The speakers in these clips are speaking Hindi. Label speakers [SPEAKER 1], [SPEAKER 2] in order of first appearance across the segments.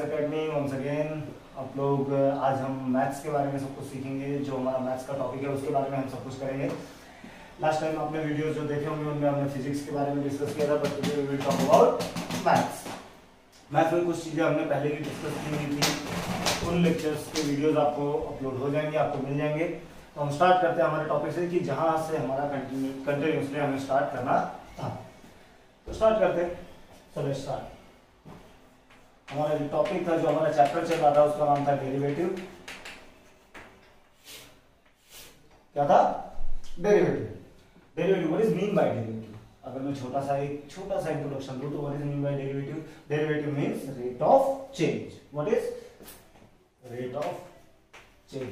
[SPEAKER 1] Academy once again. आप लोग आज हम मैथ्स के बारे में सब कुछ सीखेंगे। जो हमारा मैथ्स का टॉपिक है उसके बारे में हम सब कुछ करेंगे। लास्ट टाइम आपने वीडियोस जो देखे होंगे उनमें हमने फिजिक्स के बारे में डिस्कस किया था, but today we will talk about maths. Maths में कुछ चीज़ें हमने पहले ही डिस्कस की हुई थी। उन लेक्चर्स के वीडियोस आपको अपलोड हो जाएंगे, आपको मिल जाएंगे। तो हम स्टार्ट करते हैं हमारे टॉपिक से कि जहाँ से हमारा कंटिन्यूसली हमें स्टार्ट करना था। तो स्टार्ट करते हैं। चलो स्टार्ट। हमारा जो टॉपिक था, जो हमारा चैप्टर चल रहा था, उसका नाम था डेरिवेटिव। क्या था? Derivative. Derivative, what is mean by derivative? अगर मैं छोटा सा इंट्रोडक्शन दूं तो what is mean by derivative? Derivative means rate of change. What is rate of change?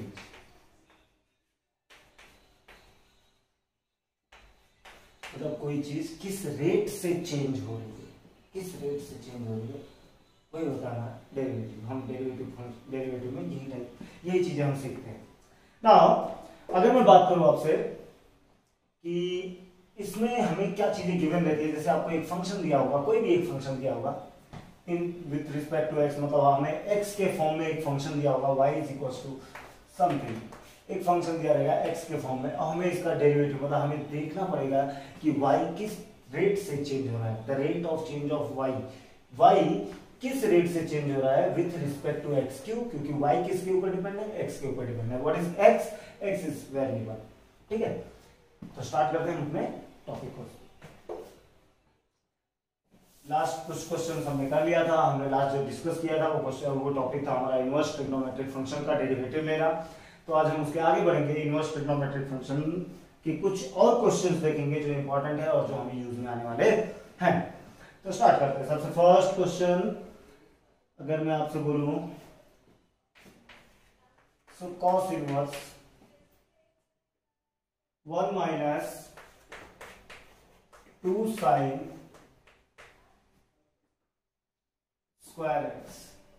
[SPEAKER 1] मतलब कोई चीज किस रेट से चेंज हो रही है, किस रेट से चेंज हो रही है, वही होता है ना डेरिवेटिव। हम डेरिवेटिव में यही चीजें हम सीखते हैं। नाउ अगर मैं बात करूं आपसे कि इसमें हमें क्या चीजें गिवन रहती है, जैसे आपको एक फंक्शन दिया होगा, कोई भी एक फंक्शन दिया होगा in with respect to x, मतलब हमें एक्स के फॉर्म में एक फंक्शन दिया होगा, y is equal to something, एक फंक्शन दिया रहेगा एक्स के फॉर्म में, और हमें इसका डेरिवेटिव मतलब हमें देखना पड़ेगा कि वाई किस रेट से चेंज हो रहा है, the rate of change of y. Y किस रेट से चेंज हो रहा है विथ रिस्पेक्ट टू एक्स। क्यों? क्योंकि वाई किसके ऊपर डिपेंड है? एक्स के ऊपर डिपेंड है। What is x? X is variable. ठीक है, तो स्टार्ट करते हैं अपने टॉपिक को। लास्ट कुछ क्वेश्चन हमने कर लिया था। हमने लास्ट जो डिस्कस किया था वो टॉपिक था हमारा इनवर्स ट्रिग्नोमेट्रिक फंक्शन का डेरिवेटिव लेना। तो आज हम उसके आगे बढ़ेंगे। इनवर्स ट्रिग्नोमेट्रिक फंक्शन की कुछ और क्वेश्चंस देखेंगे जो इंपॉर्टेंट है और जो हमें यूज में आने वाले हैं। तो स्टार्ट करते हैं। सबसे फर्स्ट क्वेश्चन अगर मैं आपसे बोलूं, so cos inverse 1 minus 2 sine square x,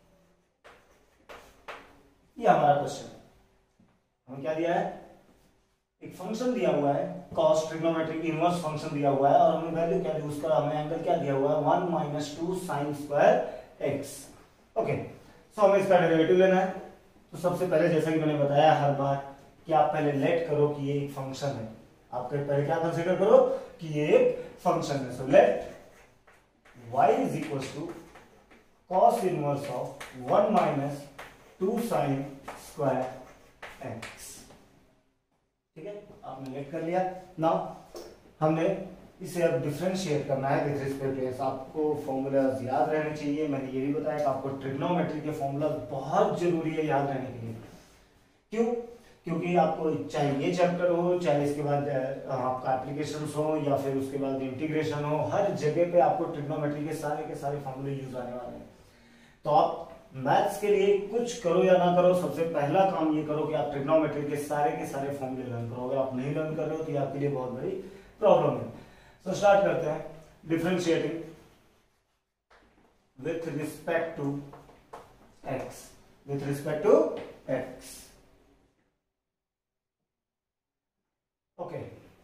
[SPEAKER 1] ये हमारा क्वेश्चन है। हमें क्या दिया है? एक फंक्शन दिया हुआ है कॉस, ट्रिग्नोमेट्रिक इनवर्स फंक्शन दिया हुआ है, और हमें वैल्यू क्या दी, उसका हमें एंगल क्या दिया हुआ है? 1 minus 2 sine square x. Okay, so हमें इसका डेरिवेटिव लेना है। तो सबसे पहले, जैसा कि मैंने बताया हर बार, कि आप पहले लेट करो कि ये एक फंक्शन है। आप पहले क्या कंसीडर करो कि ये एक फंक्शन है। So let y is equal to cos inverse of 1 minus 2 sine square x. ठीक है, आपने लेट कर लिया। नाउ हमने इसे अब डिफरेंशिएट करना है विद रिस्पेक्ट टू एक्स। आपको फॉर्मूलाज याद रहने चाहिए। मैंने ये भी बताया कि आपको ट्रिग्नोमेट्री के फॉर्मूला बहुत जरूरी है याद रहने के लिए। क्यों? क्योंकि आपको चाहे ये चैप्टर हो, चाहे इसके बाद आपका एप्लीकेशंस हो, या फिर उसके बाद इंटीग्रेशन हो, हर जगह पे आपको ट्रिग्नोमेट्री के सारे फॉर्मूले यूज आने वाले हैं। तो आप मैथ्स के लिए कुछ करो या ना करो, सबसे पहला काम ये करो कि आप ट्रिग्नोमेट्री के सारे फॉर्मूले लर्न करो। अगर आप नहीं लर्न कर रहे हो तो ये आपके लिए बहुत बड़ी प्रॉब्लम है। तो स्टार्ट करते हैं। Differentiating with respect to x, with respect to x. Okay,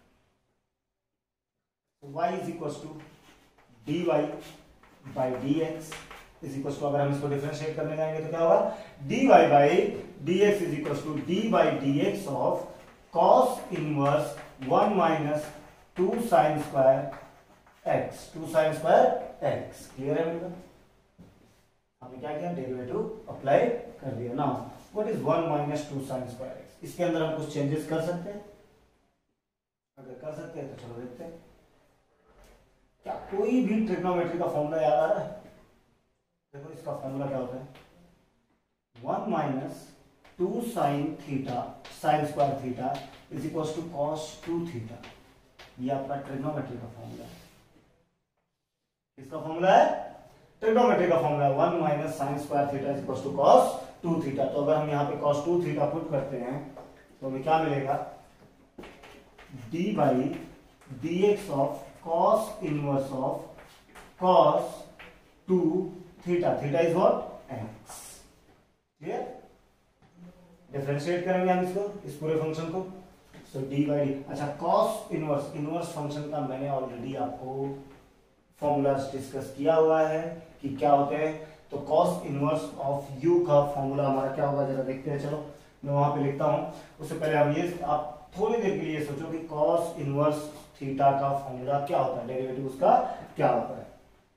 [SPEAKER 1] y is equal to dy by dx is equal to, अगर हम इसको डिफरेंशिएट करने जाएंगे तो क्या होगा? dy by dx is equal to d by dx of cos inverse 1 minus 2 sine square x, 2 sine square x। Clear है मेरा? हमने क्या किया? डेरिवेटिव अप्लाई कर दिया। Now what is 1 minus 2 sine square x? इसके अंदर हम कुछ चेंजेस कर सकते हैं? अगर कर सकते हैं तो चलो देखते हैं। क्या कोई भी ट्रिग्नोमेट्री का फॉर्मूला याद आ रहा है? देखो इसका फॉर्मूला क्या होता है? 1 minus 2 sine theta, sine square theta is equal to cos 2 theta. ये आपका ट्रिग्नोमेट्री का फॉर्मूला है। इसका फॉर्मूला है ट्रिग्नोमेट्री का फॉर्मूला है 1 minus sine square theta is equal to cos 2 theta. तो अगर हम यहाँ पे कॉस 2 थीटा पुट करते हैं तो हमें क्या मिलेगा? d by dx of cos inverse of cos 2 theta. Theta is what? x। Clear? Differentiate करेंगे हम इसको, इस पूरे फंक्शन को। सो डी बाई डी, अच्छा cos इनवर्स फंक्शन का मैंने ऑलरेडी आपको फॉर्मूला डिस्कस किया हुआ है कि क्या होते हैं। तो कॉस इनवर्स ऑफ यू का फॉर्मूला हमारा क्या होगा जरा देखते हैं। चलो मैं वहां पे लिखता हूं। उससे पहले हम ये आप थोड़ी देर के लिए सोचो कि कॉस इनवर्स थीटा का फॉर्मूला क्या होता है, डेरिवेटिव उसका क्या होता है।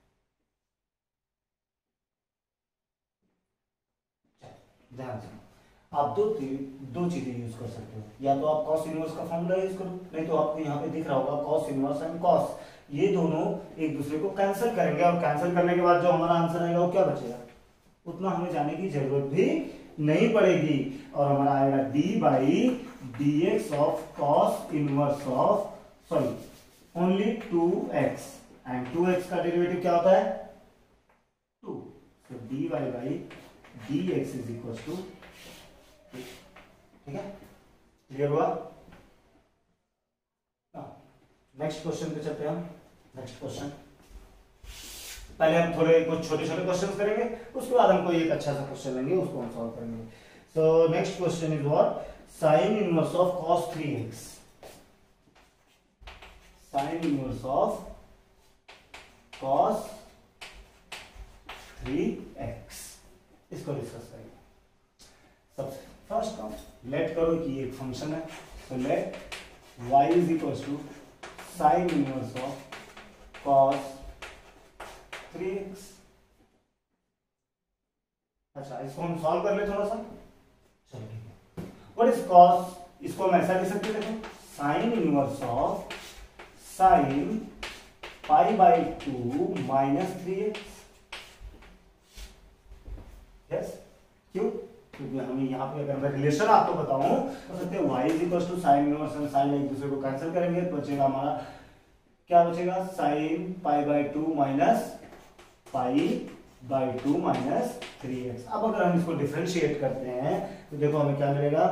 [SPEAKER 1] ध्यान से आप दो चीजें यूज कर सकते हो, या तो आप कॉस इनवर्स का फॉर्मूला यूज करो, नहीं तो आपको यहाँ पे दिख रहा होगा कॉस इनवर्स एंड कॉस, ये दोनों एक दूसरे को कैंसिल करेंगे और कैंसिल करने के बाद जो हमारा आंसर आएगा वो क्या बचेगा, उतना हमें जाने की जरूरत भी नहीं पड़ेगी और हमारा आएगा D by D X of cos inverse of sorry only 2x and 2x का डेरिवेटिव क्या होता है 2, तो D Y by D X is equal to, ठीक है, क्लियर हुआ। नेक्स्ट क्वेश्चन पे चलते हैं हम। नेक्स्ट क्वेश्चन पहले हम थोड़े कुछ छोटे छोटे क्वेश्चन करेंगे, उसके बाद हम कोई एक अच्छा सा क्वेश्चन लेंगे, उसको हम सॉल्व करेंगे। So next question is what, sine inverse of cos 3x, sine inverse of cos 3x, इसको डिस्कस करेंगे। सबसे फर्स्ट काम लेट करो कि एक फंक्शन है, तो let y is equal to sine inverse of cos 3x। अच्छा इसको हम सॉल्व कर ले थोड़ा सा, चलो ठीक है। व्हाट इज cos, इसको हम ऐसा लिख सकते हैं sine inverse of sine pi by 2 minus 3x। Yes, क्यों, क्योंकि हमें यहाँ पे अगर मैं रिलेशन आपको बताऊं तो सकते y is equal to sine inverse and sine एक दूसरे को कैंसिल करेंगे तो बचेगा हमारा क्या बचेगा, sine pi by 2 minus pi by 2 minus 3x। अब अगर हम इसको डिफरेंशिएट करते हैं तो देखो हमें क्या मिलेगा,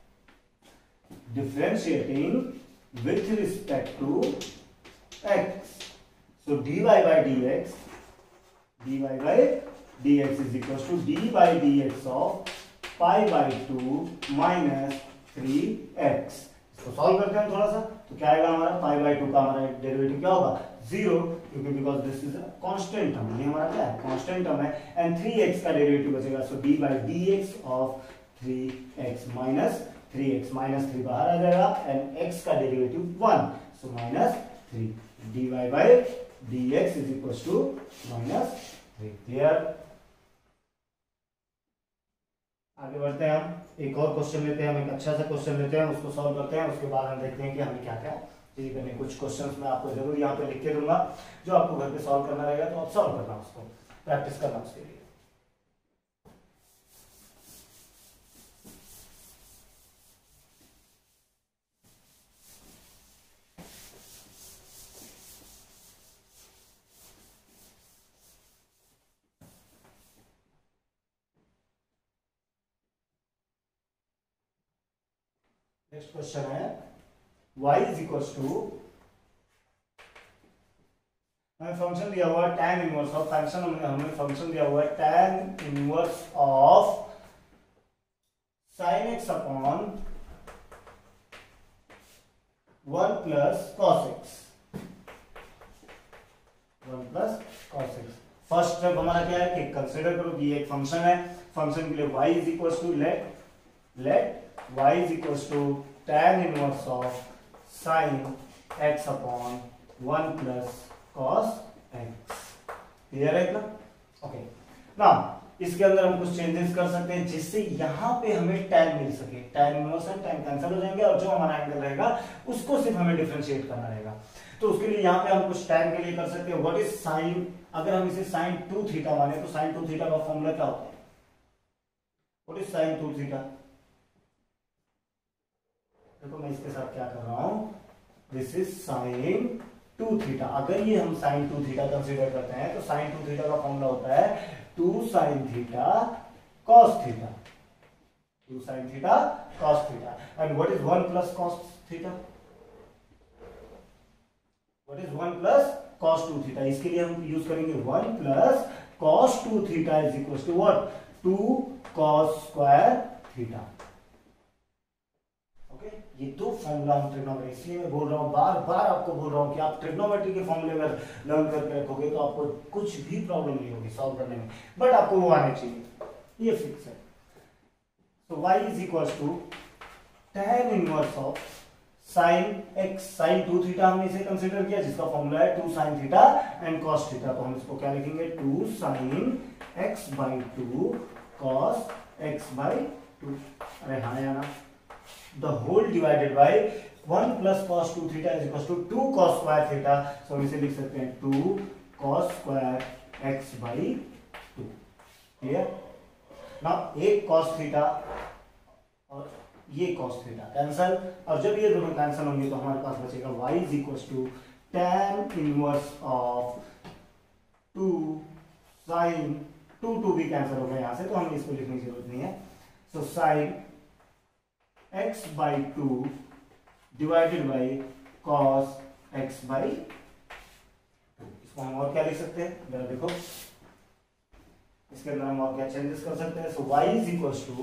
[SPEAKER 1] differentiating with respect to x, so dy by dx, dy by dx is equals to d by dx of pi by 2 minus 3x। इसको सॉल्व करते हैं थोड़ा सा, तो क्या आएगा हमारा पाई बाई 2 का हमारा डेरिवेटिव क्या होगा 0, क्योंकि because this is a constant term, ये हमारा क्या है कांस्टेंट टर्म है, एंड 3x का डेरिवेटिव बचेगा, सो d by dx of 3x minus 3x minus 3 बाहर आ जाएगा एंड x का derivative 1, so minus 3 dy by dx is equals to minus 3। Clear. आगे बढ़ते हैं हम, एक और क्वेश्चन लेते हैं, हम एक अच्छा सा क्वेश्चन लेते हैं, उसको सॉल्व करते हैं, उसके बाद हम देखते हैं कि हमें क्या क्या चीज करनी है। कुछ क्वेश्चंस मैं आपको जरूर यहाँ पे लिख के दूंगा, जो आपको घर पे सॉल्व करना रहेगा, तो आप सॉल्व करना, उसको प्रैक्टिस करना उसके लिए। नेक्स्ट क्वेश्चन है y इज इक्वल्स टू, हमें फंक्शन दिया हुआ है tan इनवर्स ऑफ, फंक्शन हमें फंक्शन दिया हुआ है tan inverse of sin x upon 1 plus cos x, 1 plus cos x। First step हमारा क्या है कि कंसीडर करो कि ये एक फंक्शन है, फंक्शन के लिए y is equals to let y is equals to tan inverse of sin x upon 1 plus cos x। Clear है इतना? ओके, नाउ इसके अंदर हम कुछ चेंजेस कर सकते हैं जिससे यहां पे हमें tan मिल सके, tan inverse and tan cancel हो जाएंगे और जो हमारा एंगल रहेगा उसको सिर्फ हमें डिफरेंशिएट करना रहेगा। तो उसके लिए यहां पे हम कुछ tan के लिए कर सकते हैं। व्हाट इज sin, अगर हम इसे sin 2 थीटा माने तो sin 2 थीटा का फॉर्मूला क्या होता है, व्हाट इज sin 2 थीटा, देखो मैं इसके साथ क्या कर रहा हूं, दिस इज साइन 2 थीटा। अगर ये हम साइन 2 थीटा कंसीडर करते हैं तो साइन 2 थीटा का फॉर्मूला होता है 2 sine theta cos theta, 2 sine theta cos theta. And what is 1 plus cos theta, what is 1 plus cos 2 theta, इसके लिए हम यूज करेंगे 1 plus cos 2 theta is equal to what 2 cos square theta. Okay, ये दो फॉर्मूला हम ट्रिग्नोमेट्री, इसलिए मैं बोल रहा हूँ, बार बार आपको बोल रहा हूँ कि आप ट्रिग्नोमेट्री के फॉर्मूले अगर लर्न करके रखोगे तो आपको कुछ भी प्रॉब्लम नहीं होगी सॉल्व करने में, बट आपको वो आने चाहिए, ये फिक्स है। तो y is equal to tan inverse of sine x, sine 2 theta हमने इसे कंसीडर किया जिसका फॉर्मूला है 2 sine theta and cos theta, तो हम इसको क्या लिखेंगे 2 sine x by 2 cos x by 2, अरे हाँ या ना, the whole divided by 1 plus cos 2 theta is equal to 2 cos square theta, so हम इसे लिख सकते हैं 2 cos square x by 2, clear. Now एक cos थीटा और ये cos थीटा कैंसल, और जब ये दोनों कैंसल होंगे तो हमारे पास बचेगा y is equal to tan inverse of 2 sin 2 भी कैंसल हो गया यहाँ से, तो हमें इसको लिखने की जरूरत नहीं है, so sin x by 2 divided by cos x by 2, इसको हम और क्या लिख सकते हैं, जरा देखो इसके अंदर हम और क्या चेंजेस कर सकते हैं। सो y is equals to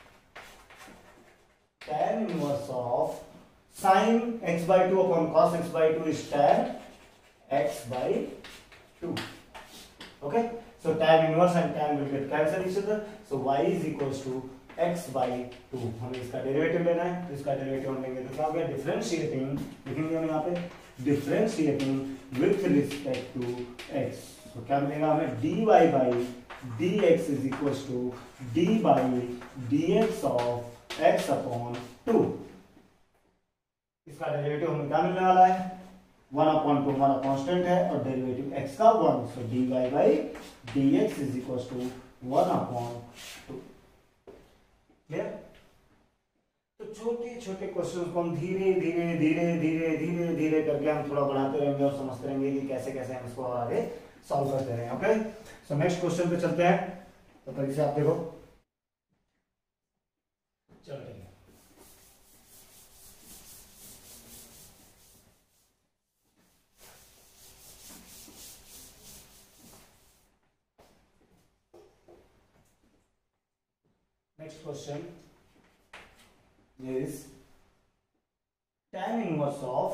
[SPEAKER 1] tan inverse of sin x by 2 upon cos x by 2 is tan x by 2, okay, so tan inverse and tan will get cancel each other, so y is equals to x by 2, हमें इसका डेरिवेटिव लेना है, तो इसका डेरिवेटिव हम लेंगे तो क्या हो गया, डिफरेंशिएटिंग, लिखेंगे हम यहाँ पे differentiating with respect to x, तो क्या मिलेगा हमें dy by dx is equal to d by dx of x upon 2, इसका डेरिवेटिव हमें क्या मिलने वाला है 1 अपॉन 2 हमारा कांस्टेंट है और डेरिवेटिव x का 1, so dy by dx is equal to 1 upon 2, clear. तो छोटे छोटे क्वेश्चन को हम धीरे धीरे धीरे धीरे धीरे धीरे करके हम थोड़ा बढ़ाते रहेंगे और समझते रहेंगे कि कैसे कैसे हम इसको आगे सॉल्व करते रहेंगे, ओके। सो नेक्स्ट क्वेश्चन पे चलते हैं, तो तरीके से आप देखो, चलो ठीक है। Next question is tan inverse of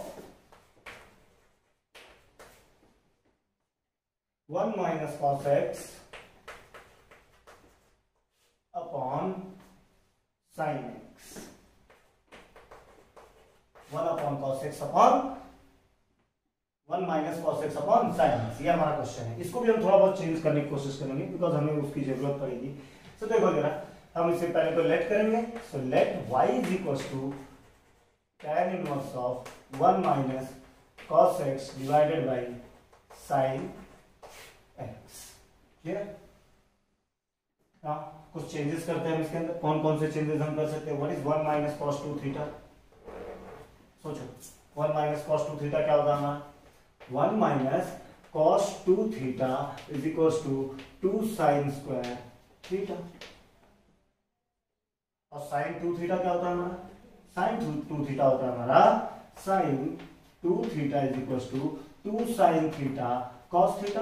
[SPEAKER 1] 1 minus cos x upon sin x, 1 upon cos x upon 1 minus cos x upon sin x, ये हमारा क्वेश्चन है। इसको भी हम थोड़ा बहुत चेंज करने की कोशिश करेंगे बिकॉज हमें उसकी जरूरत पड़ेगी। सो देखो जरा, हम इससे पहले तो लेट करेंगे, so let y is equal to tan inverse of 1 minus cos x divided by sin x, clear. हाँ, कुछ चेंजेस करते हैं इसके अंदर, कौन कौन से चेंजेस हम कर सकते हैं। What is 1 minus cos 2 theta, सोचो 1 माइनस cos 2 थीटा क्या होगा हमारा 1 minus cos 2 theta is equal to 2 sin square theta, और sin 2 थीटा क्या होता है हमारा, sin 2 थीटा होता है हमारा sin 2 theta is equal to 2 sin theta cos theta,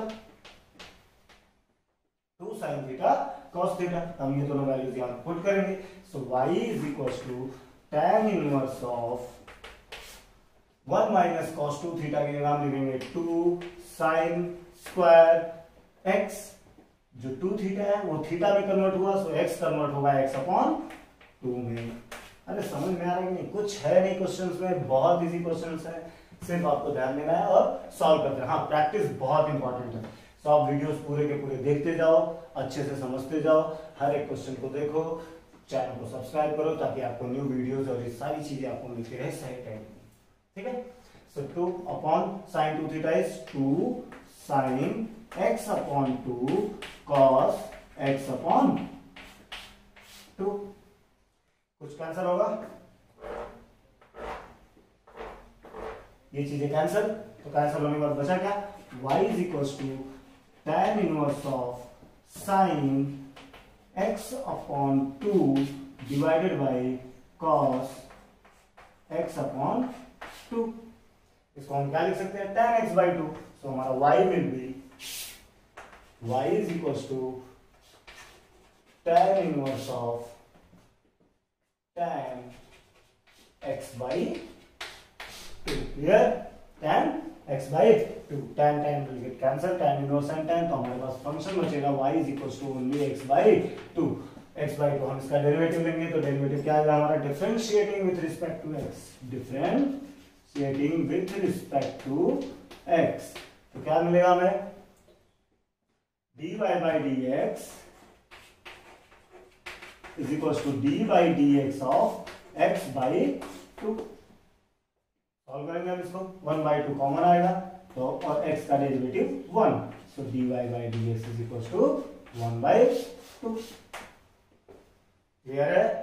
[SPEAKER 1] 2 sin theta cos theta. हम ये दोनों वैल्यूज यहां पुट करेंगे, so y is equal to tan inverse of 1 minus cos 2 theta के नाम लिखेंगे 2 sin स्क्वायर x, जो 2 थीटा है वो थीटा में कन्वर्ट हुआ, सो x कन्वर्ट होगा x अपॉन 2 में। अरे समझ में आ रहा है नहीं, कुछ है नहीं क्वेश्चंस में, बहुत इजी क्वेश्चंस है, सिर्फ आपको ध्यान देना है और सॉल्व करते हैं। हाँ, प्रैक्टिस बहुत इंपॉर्टेंट है, सो आप वीडियोस पूरे के पूरे देखते जाओ, अच्छे से समझते जाओ, हर एक क्वेश्चन को देखो, चैनल को सब्सक्राइब करो ताकि आपको न्यू वीडियोस और ये सारी चीजें आपको मिलती रहे सही टाइम में, ठीक है। So 2 upon sin 2 theta is 2 sin x upon 2 cos x upon 2, कुछ कैंसिल होगा, ये चीजें कैंसिल, तो कैंसिल होने के बाद बचा क्या, y is equal to tan inverse of sin x upon 2 divided by cos x upon 2, इसको हम क्या लिख सकते हैं tan x बाई 2, सो हमारा y will be y is equal to tan inverse of tan x by 2। Clear? tan x by 2, tan will get cancel, tan inverse and tan, तो हमारे पास फंक्शन बचेगा y is equal to only x by 2। x by 2 हम इसका डेरिवेटिव लेंगे, तो डेरिवेटिव क्या आएगा हमारा? Differentiating with respect to x, differentiating with respect to x, तो क्या मिलेगा हमें? dy by dx is equal to d by dx of x by 2। Solve करेंगे हम इसको, 1 बाई 2 कॉमन आएगा, तो और x का derivative 1, so dy by dx is equal to 1 by 2। Clear है?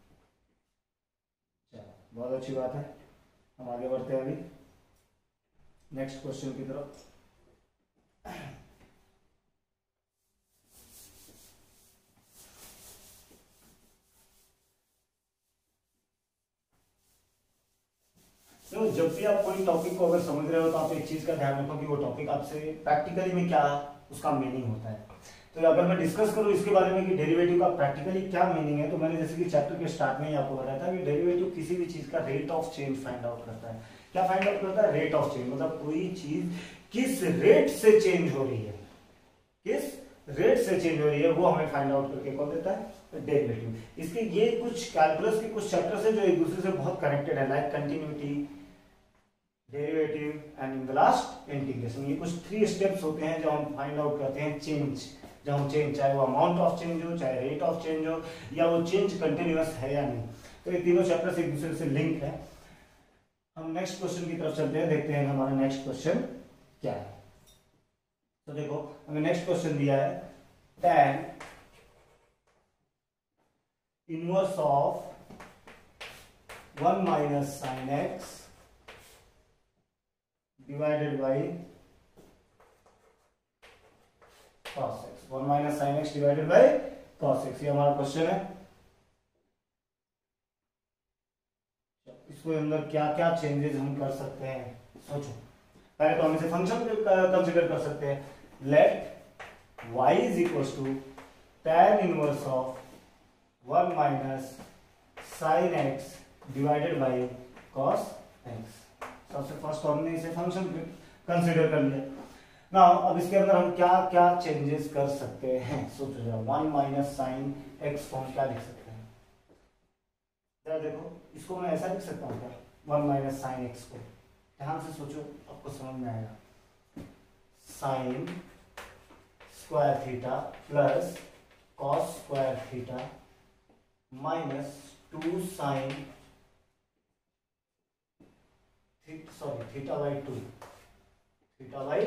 [SPEAKER 1] चलो, बहुत अच्छी बात है। हम आगे बढ़ते हैं अभी नेक्स्ट क्वेश्चन की तरफ। तो जब भी आप कोई टॉपिक को अगर समझ रहे हो तो आप एक चीज का ध्यान रखो कि वो टॉपिक आपसे प्रैक्टिकली में क्या उसका मीनिंग होता है। तो अगर मैं डिस्कस करूं इसके बारे में कि डेरिवेटिव का प्रैक्टिकली क्या मीनिंग है, तो मैंने जैसे कि चैप्टर के स्टार्ट में ही आपको बताया था कि डेरिवेटिव किसी भी चीज का rate of change find out करता है। क्या फाइंड आउट करता है? रेट ऑफ चेंज, मतलब कोई चीज किस रेट से चेंज हो रही है, किस रेट से चेंज हो रही है, वो हमें फाइंड आउट करके कौन देता है? डेरिवेटिव। इसके ये कुछ कैलकुलस के कुछ चैप्टर्स है जो एक दूसरे से बहुत कनेक्टेड है, like continuity, derivative and in the last integration. ये कुछ 3 स्टेप्स होते हैं जो हम फाइंड आउट करते हैं चेंज, जब हम चेंज, चाहे वो अमाउंट ऑफ चेंज हो, चाहे रेट ऑफ चेंज हो, या वो चेंज कंटिन्यूअस है या नहीं। तो ये तीनों चैप्टर्स एक दूसरे से लिंक है। हम नेक्स्ट क्वेश्चन की तरफ चलते हैं, देखते हैं हमारा नेक्स्ट क्वेश्चन क्या है। तो देखो हमें नेक्स्ट क्वेश्चन दिया है tan inverse of 1 minus sine x divided by cos x, 1 minus sine x divided by cos x, ये हमारा क्वेश्चन है। इसके अंदर क्या क्या चेंजेस हम कर सकते हैं, सोचो। पहले तो हम इसे फंक्शन कंसीडर कर सकते हैं। Let y is equal to tan inverse of 1 minus sine x divided by cos x। सबसे फर्स्ट हमने इसे फंक्शन कंसीडर कर लिया। नाउ अब इसके अंदर हम क्या क्या चेंजेस कर सकते हैं, सोचो जरा। 1 माइनस साइन एक्स को हम क्या लिख सकते हैं? जरा देखो, इसको मैं ऐसा लिख सकता हूँ क्या? 1 माइनस साइन एक्स को ध्यान से सोचो, आपको समझ में आएगा। Sine square theta plus cos square theta minus 2 sine theta by 2, theta by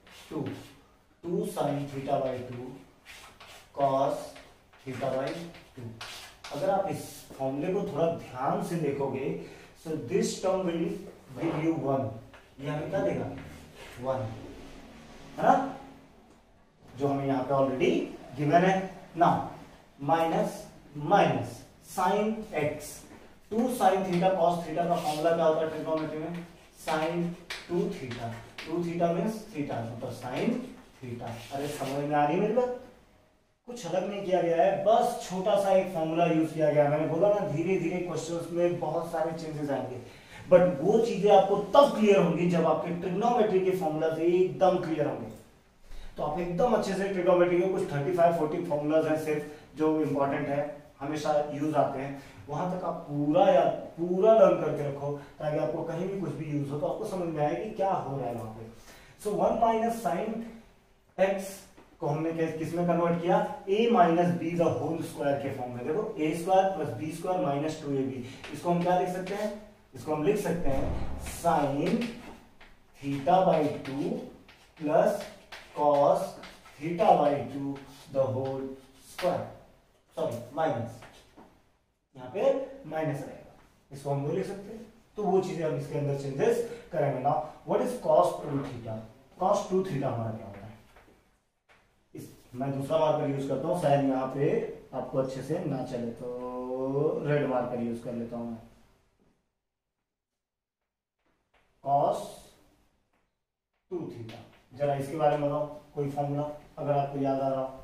[SPEAKER 1] 2 sine theta by 2 cos theta by 2। अगर आप इस फॉर्मूले को थोड़ा ध्यान से देखोगे, so this term will give you 1, ये हमें क्या देगा? 1, है ना, जो हमें यहाँ पे ऑलरेडी गिवन है। Now minus minus sine x, 2 sine theta cos theta का फॉर्मूला क्या होता है ट्रिग्नोमेट्री में? Sine 2 theta, 2 theta means theta, मतलब साइन थीटा। अरे समझ में आ रही है मेरी बात? कुछ अलग नहीं किया गया है, बस छोटा सा एक फॉर्मूला यूज किया गया है। मैंने बोला ना, धीरे धीरे क्वेश्चंस में बहुत सारे चेंजेस आएंगे, बट वो चीजें आपको तब क्लियर होंगी जब आपके ट्रिग्नोमेट्री के फॉर्मूला से एकदम क्लियर होंगे। तो आप एकदम अच्छे से ट्रिग्नोमेट्री के कुछ 35-40 फॉर्मूलाज हैं सिर्फ जो इंपॉर्टेंट है, हमेशा यूज आते हैं, वहां तक आप पूरा लर्न करके रखो, ताकि आपको कहीं भी कुछ भी यूज हो तो आपको समझ में आए कि क्या हो रहा है वहां पे। सो 1 माइनस साइन एक्स को हमने किस में कन्वर्ट किया? a minus b the whole square के फॉर्म में। देखो a square plus b square minus 2ab, इसको हम क्या लिख सकते हैं? इसको हम लिख सकते हैं sine theta by 2 plus cos theta by 2 the whole square, sorry minus, यहाँ पे माइनस रहेगा, इसको हम वो लिख सकते हैं। तो वो चीजें हम इसके अंदर चेंजेस करेंगे। ना what is cos 2 theta? cos 2 theta हमारा क्या होता है? इस मैं दूसरा मार्कर यूज करता हूँ, शायद यहाँ पे आपको अच्छे से ना चले तो रेड मार्कर यूज कर लेता हूँ मैं। cos 2 थीटा, जरा इसके बारे में बताओ कोई फॉर्मूला अगर आपको याद आ रहा हो।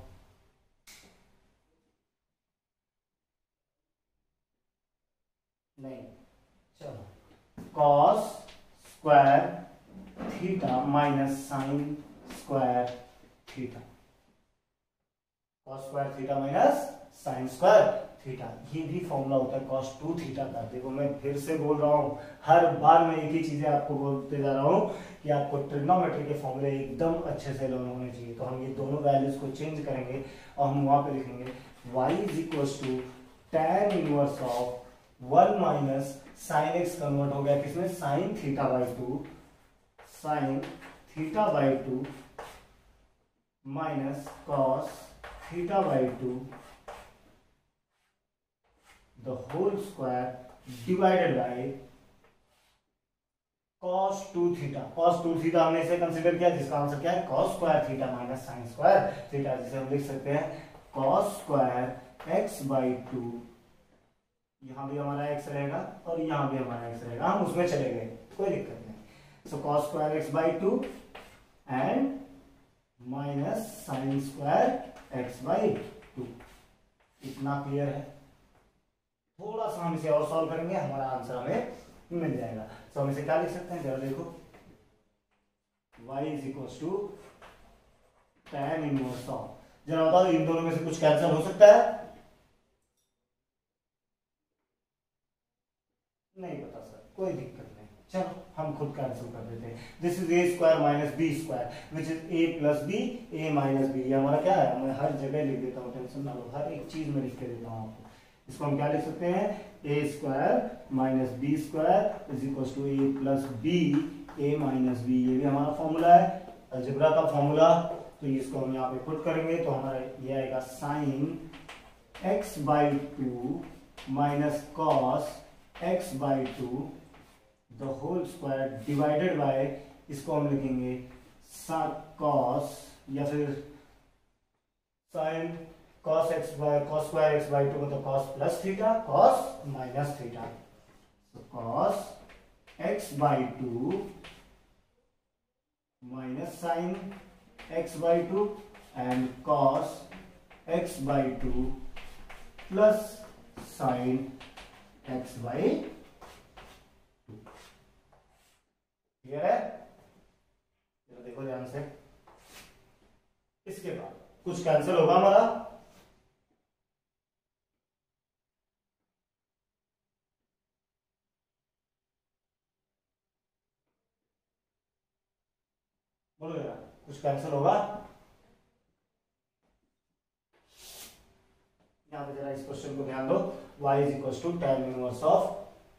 [SPEAKER 1] नहीं, चलो cos square theta minus sine square theta, cos square theta minus sine square theta, ये भी फॉर्मूला होता है कॉस 2 थीटा का। देखो मैं फिर से बोल रहा हूँ, हर बार मैं एक ही चीजें आपको बोलते जा रहा हूँ कि आपको ट्रिग्नोमेट्री के फॉर्मूले एकदम अच्छे से लर्न होने चाहिए। तो हम ये दोनों वैल्यूज को चेंज करेंगे और हम वहां पे लिखेंगे y is equal to tan inverse of 1 minus sine x convert हो गया किसमें, sine theta by 2, sine theta by 2 minus cos theta by 2 the whole square divided by cos 2 theta। cos 2 theta हमने इसे कंसीडर किया जिसका आंसर क्या है, cos square theta minus sine square theta, जिसे हम लिख सकते हैं cos स्क्वायर x बाई 2, यहां भी हमारा x रहेगा और यहां भी हमारा x रहेगा, हम उसमें चले गए कोई दिक्कत नहीं। So cos square x by 2 and minus sine square x by 2। इतना क्लियर है? थोड़ा सा हम इसे और सॉल्व करेंगे, हमारा आंसर हमें मिल जाएगा। तो हम इसे क्या लिख सकते हैं, जरा देखो, y is equal to tan inverse of, जरा बताओ इन दोनों में से कुछ कैंसिल हो सकता है? नहीं पता सर, कोई दिक्कत नहीं, चलो हम खुद कैंसिल कर देते हैं। This is a square minus b square which is a plus b, a minus b, ये हमारा क्या है, मैं हर जगह लिख देता हूँ, टेंशन ना लो, हर एक चीज में लिख के देता हूँ आपको। इसको हम क्या लिख सकते हैं, a square minus b square is equal to a plus b, a minus b, ये भी हमारा फॉर्मूला है अलजेब्रा का फॉर्मूला। तो इसको हम यहाँ पे पुट करेंगे तो हमारा ये आएगा sine x by 2 minus cos x by 2 the whole square divided by, इसको हम लिखेंगे कॉस या फिर sine cos x by cos square x by 2 मतलब cos plus theta cos minus theta, so cos x by 2 minus sine x by 2 and cos x by 2 plus sine x by 2। Clear है? चलो देखो ध्यान से, इसके बाद कुछ कैंसिल होगा हमारा, बोलो यार कुछ कैंसिल होगा? यहां पे जरा इस क्वेश्चन को ध्यान दो, y is equal to tan inverse of,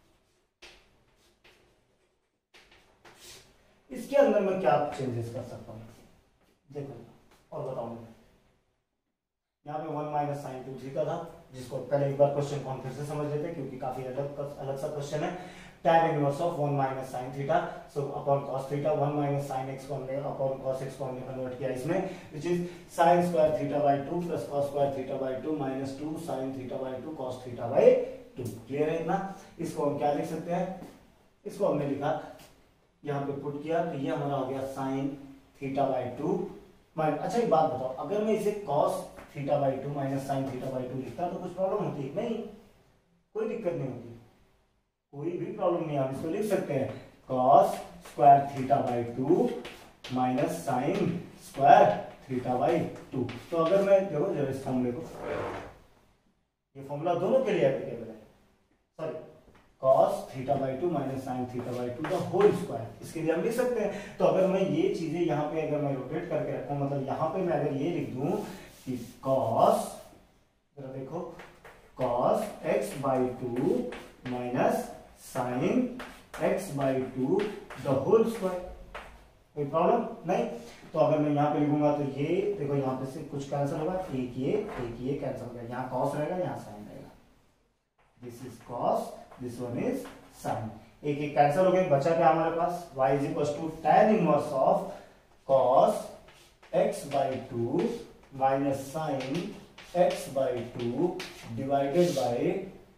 [SPEAKER 1] इसके अंदर मैं क्या चेंजेस कर सकता हूं, देखो और बताऊंगा। यहाँ पे 1 माइनस साइन 2 थीटा था, जिसको पहले एक बार क्वेश्चन को हम फिर से समझ लेते हैं क्योंकि काफी अलग सा क्वेश्चन है। tan inverse of 1 minus sine theta, so upon cos theta, 1 minus sine x को हमने अपॉन cos x को हमने कन्वर्ट किया इसमें, which is sin square theta by 2 plus cos square theta by 2 minus 2 sin theta by 2 cos theta by 2। Clear है इतना? इसको हम क्या लिख सकते हैं, इसको हमने लिखा यहाँ पे पुट किया तो ये हमारा हो गया sin थीटा बाय 2। अच्छा एक बात बताओ, अगर मैं इसे cos theta by 2 minus sine theta by 2 लिखता तो कुछ प्रॉब्लम होती है? नहीं, कोई दिक्कत नहीं होती, कोई भी प्रॉब्लम नहीं। हम इसको लिख सकते हैं cos square theta by 2 minus sine square theta by 2। तो अगर मैं देखो जरा इस फॉर्मूले को, ये फॉर्मूला दोनों के लिए एप्लीकेबल है, sorry cos theta by 2 minus sine theta by 2 the whole square, इसके लिए हम लिख सकते हैं। तो अगर मैं ये चीजें यहाँ पे अगर मैं रोटेट करके रखूं, मतलब यहाँ पे मैं अगर ये लिख दूं कि cos, जरा देखो cos x by 2 minus sine x by 2 the whole square, कोई प्रॉब्लम नहीं। तो अगर मैं यहाँ पे लिखूंगा तो ये देखो यहाँ पे से कुछ कैंसिल होगा, एक ये कैंसिल हो गया, यहाँ cos रहेगा यहाँ साइन रहेगा, this is cos, this one is sine, एक कैंसिल हो गया, बचा क्या हमारे पास, y is equal to tan inverse of cos x by 2 minus sine x by 2 divided by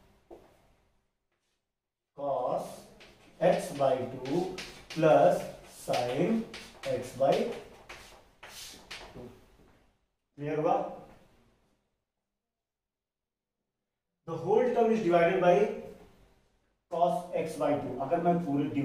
[SPEAKER 1] cos x by 2 plus sine x by 2। Clear हुआ? The whole term is divided by cos x by 2, अगर मैं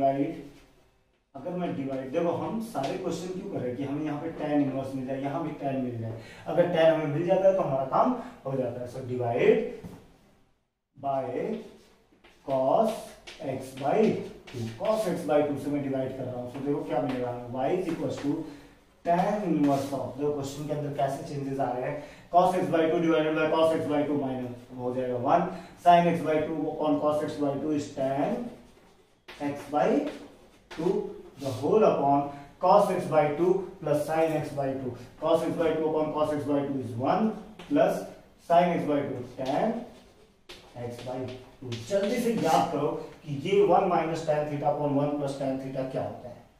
[SPEAKER 1] डिवाइड देखो हम सारे क्वेश्चन क्यों कर रहे हैं कि हमें यहाँ पे tan इनवर्स मिल जाए, यहाँ भी tan मिल जाए। अगर tan हमें मिल जाता है तो हमारा काम हो जाता है। So divide by cos x by 2, cos x by 2 से मैं डिवाइड कर रहा हूँ। सो देखो क्या मिलेगा हमें, y is equal to tan inverse of, देखो क्वेश्चन के अंदर कैसे चेंजेस आ रहे हैं, cos x by 2 divided by cos x by 2 minus हो जाएगा 1, sin x by 2 upon cos x by 2 is tan x by 2 the whole upon cos x by 2 plus sin x by 2. Cos x by 2 upon cos x by 2 is 1 plus sin x by 2 tan x by 2. जल्दी से याद करो कि ये 1 minus tan theta upon 1 plus tan theta क्या होता है,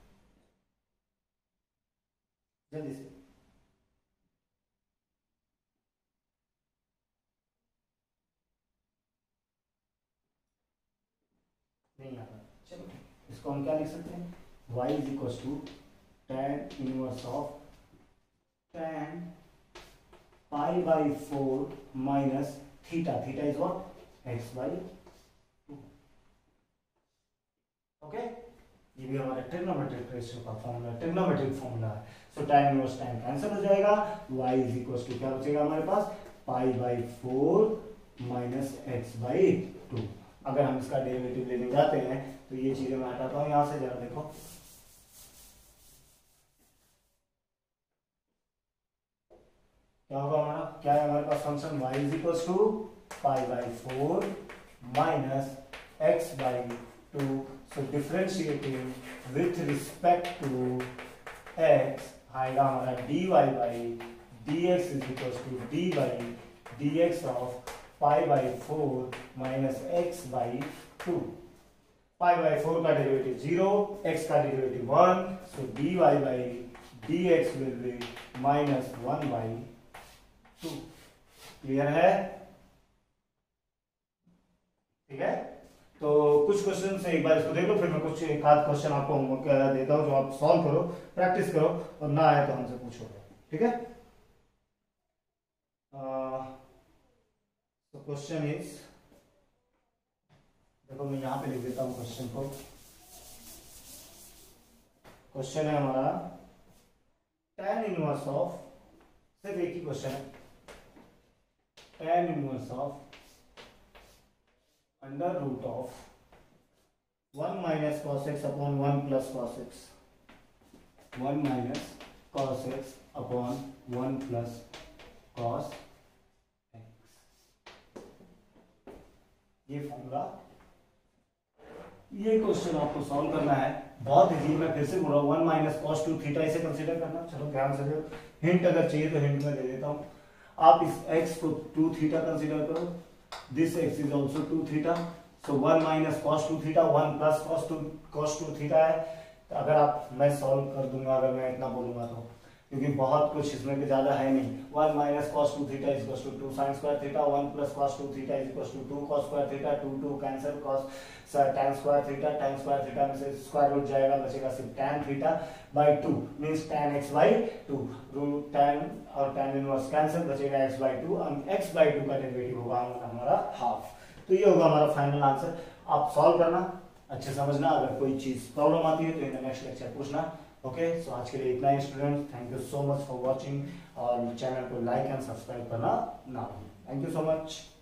[SPEAKER 1] जल्दी से। नहीं आता, चलो इसको हम क्या लिख सकते हैं, y is equals to tan inverse of tan pi by 4 minus theta, theta is what, x by 2. Okay, ये भी हमारे ट्रिग्नोमेट्रिक रेशियो का फॉर्मूला, ट्रिग्नोमेट्रिक फॉर्मूला है। So tan inverse tan cancel हो जाएगा, y is equals to क्या बचेगा हमारे पास, pi by 4 minus x by 2। अगर हम इसका डेरिवेटिव लेने जाते हैं तो ये चीजें मैं हटाता हूं यहां से, जरा देखो क्या होगा हमारा, क्या है हमारे पास function y is equal to pi by 4 minus x by 2। So differentiating with respect to x आएगा हमारा dy by dx is equal to d by dx of pi by 4 minus x by 2। Pi by 4 का डेरिवेटिव 0, x का derivative 1, so dy by dx will be minus 1 by 2। Clear है, ठीक है। तो कुछ क्वेश्चन से एक बार इसको देख लो, फिर मैं कुछ एक आध क्वेश्चन आपको होमवर्क देता हूं जो आप सॉल्व करो, प्रैक्टिस करो, और ना आए तो हमसे पूछो, ठीक है। तो क्वेश्चन इज, देखो मैं यहां पे लिख देता हूं क्वेश्चन को। क्वेश्चन है हमारा tan इनवर्स ऑफ, सिर्फ एक ही क्वेश्चन है, tan inverse of under root of 1 minus cos x upon 1 plus cos x, 1 minus cos x upon 1 plus cos x। ये फॉर्मूला, ये क्वेश्चन आपको सॉल्व करना है, बहुत इजी। मैं फिर से बोल रहा हूँ 1 माइनस कॉस 2 थीटा इसे कंसीडर करना। चलो ध्यान से देखो, हिंट अगर चाहिए तो हिंट में दे देता हूँ। आप इस x को 2 थीटा कंसीडर करो, this x is also 2 theta, so 1 minus cos 2 theta 1 plus cos 2 theta है। तो अगर आप, मैं सॉल्व कर दूंगा अगर मैं इतना बोलूंगा तो, क्योंकि बहुत कुछ इसमें ज्यादा है नहीं। 1 minus cos 2 theta is equal to 2 sine square theta, 1 plus cos 2 theta is equal to 2 cos square theta, 2 cancel, cos tan square theta में से स्क्वायर रूट जाएगा, बचेगा सिर्फ tan theta by 2 means tan x by 2, root tan और tan इनवर्स कैंसिल, बचेगा x बाई 2, और x बाई 2 का डेरिवेटिव होगा हमारा हाफ। तो ये होगा हमारा फाइनल आंसर। आप सॉल्व करना, अच्छे समझना, अगर कोई चीज प्रॉब्लम आती है तो इन द नेक्स्ट लेक्चर पूछना। ओके, सो आज के लिए इतना ही students, thank you so much for watching, और चैनल को लाइक एंड सब्सक्राइब करना ना भूलें। Thank you so much.